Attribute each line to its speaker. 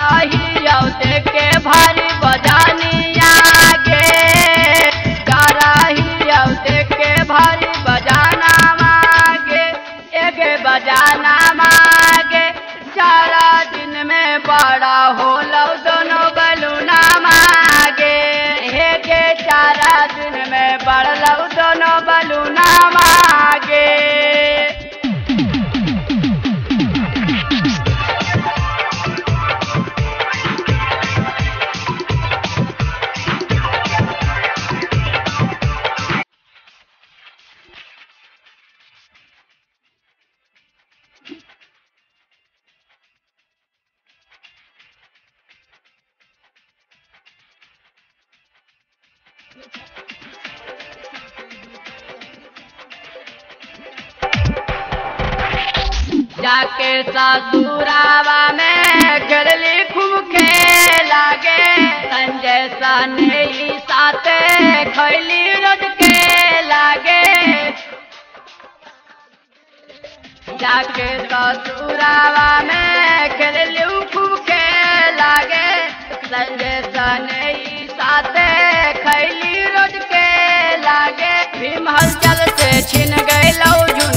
Speaker 1: हियौते के भारी बजानिया गे हियौते के भारी बजाना मागे एगे बजाना मागे सारा दिन में बड़ा होलो दोनों बलूना मागे हेगे सारा दिन में बड़लो दोनों बलूना मागे। जाके ससुरावा में खेलली खूब खेला गे संजय सने ही साथे खैली रोज के लागे जाके ससुरावा में खेलली खूब खेला गे संजय सने ही साथे खैली रोज के लागे भीम हलचल से छिन गइलौ